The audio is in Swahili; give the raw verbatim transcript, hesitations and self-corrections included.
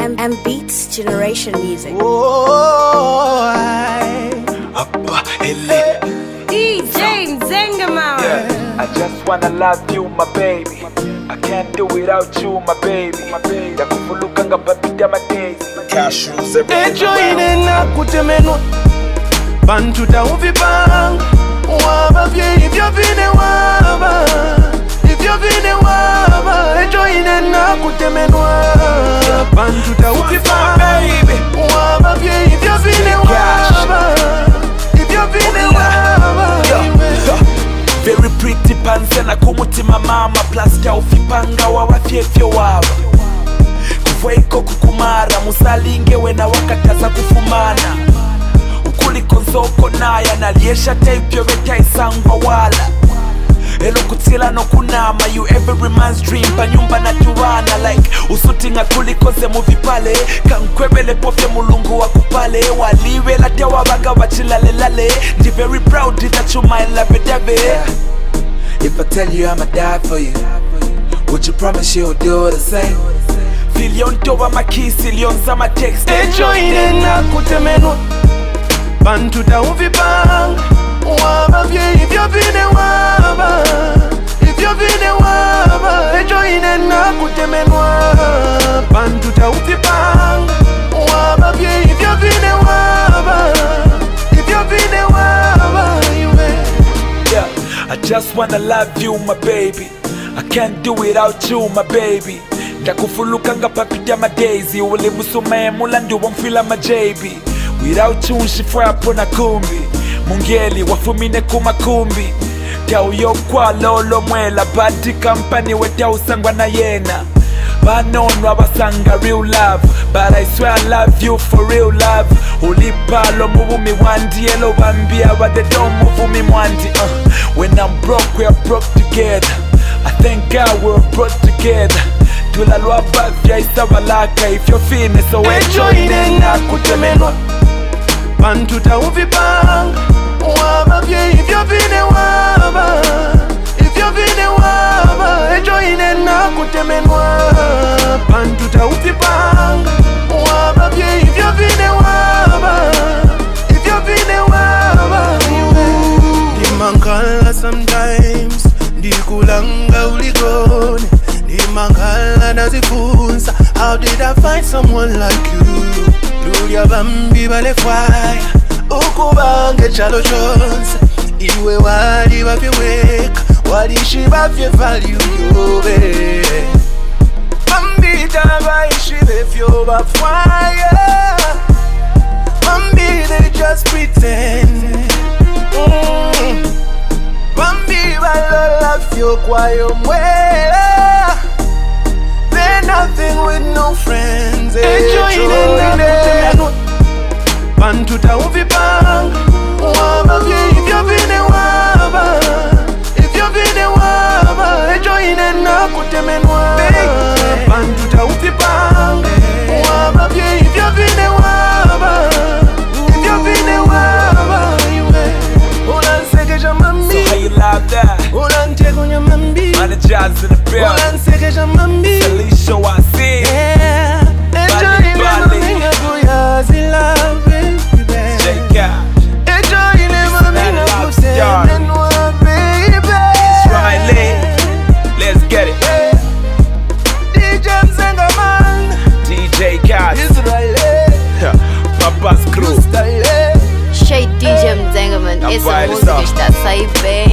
M, M Beats Generation Music. Oh, I, Abba, ele. D J Mzenga Man. Yeah. I just wanna love you, my baby. I can't do without you, my baby. My baby. Yakufuluka nga papita my days. Cashews everything. ejoine na kutemenwa bantu tauvipanga waba vye ivyo vine waba ivyo vine waba ejoine na kutemenwa bantu tauvipanga waba vye ivyo vine waba ivyo vine waba. Very pretty panse na kumutima mama plus taufipanga wawa fyefyo waba kufueko kukumara musalinge wena wakataza kufumana ukuli konzoko naya naliesha taipyo veta isangwa wala elo kutila no kunama you every man's dream pa nyumba na tuwana like usutinga kuli koze muvipale kankwebele pofye mulungu wakupale waliwe late wabaga wachilalelale ndi very proud that you my love it. If I tell you I'ma die for you, would you promise you'll do the same? Filion towa makisi, lion sama text. Ejoine na kutemenwa bantu tauvipanga waba vye ivyo vine waba ivyo vine waba ejoine na kutemenwa bantu tauvipanga waba vye ivyo vine waba ivyo vine waba iwe. Yeah, I just wanna love you, my baby. I can't do without you, my baby. Ndakufuluka nga papita my daisy. Ule musume mulandi wamfila my J B. Without you nshifwa hapo na kumbi. Mungeli wafumine kumakumbi. Tauyo kwa lolo mwela. Badi company weta usangwa na yena. Banonwa basanga real love. But I swear I love you for real love. Ulipalo muvumi wandi. Elo bambia wa they don't move me mwandi. uh, When I'm broke we are broke together. I thank God we're brought together. Tulalwa bavya isabalaka Efyofine so ejoine na kutemenwa bantu tauvipanga waba vye ivyo vine waba ivyo vine waba ejoine na kutemenwa bantu tauvipanga waba vye ivyo vine waba ivyo vine waba. Dimangala sometimes ndikulanga uligone dimangala nazifunza how did I find someone like you Lulia bambi bale fire ukubange chalo chonse iwe wali bafyeweka walishi bafye value yobe bambi tabaishi befyo bafire bambi they just pretend mm. Bambi balola fyo kwayo mwela they're nothing with no friends. Ejoine na kutemenwa bantu tauvipanga waba vye ivyo vine waba ivyo vine waba ejoine na kutemenwa bantu tauvipanga waba vye ivyo vine waba ivyo vine waba iwe. Ulansekeja mami, so how you love that? ulantekonya mambi, Managers in the building. ulansekeja mambi, Ili So I see. yeah. Enjoy Bali, Bali. Jae Cash. Enjoy Izrael. Let's get it. D J Mzenga Man, D J Cash. Izrael, Papa's crew. style. Cheio de D J Mzenga Man. Tá Essa baile música só. está a sair bem.